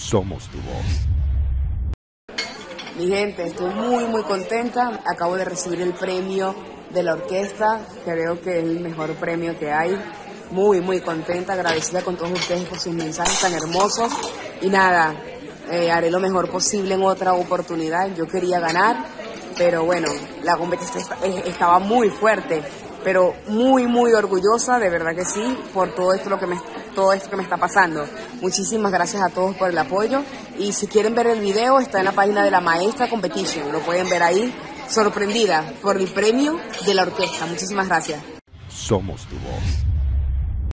Somos tu voz. Mi gente, estoy muy contenta. Acabo de recibir el premio de la orquesta. Creo que es el mejor premio que hay. Muy contenta, agradecida con todos ustedes por sus mensajes tan hermosos. Y nada, haré lo mejor posible en otra oportunidad. Yo quería ganar, pero bueno, la competencia estaba muy fuerte. Pero muy orgullosa, de verdad que sí, por todo esto que me está pasando. Muchísimas gracias a todos por el apoyo. Y si quieren ver el video, está en la página de la Maestra Competition. Lo pueden ver ahí, sorprendida por el premio de la orquesta. Muchísimas gracias. Somos tu voz.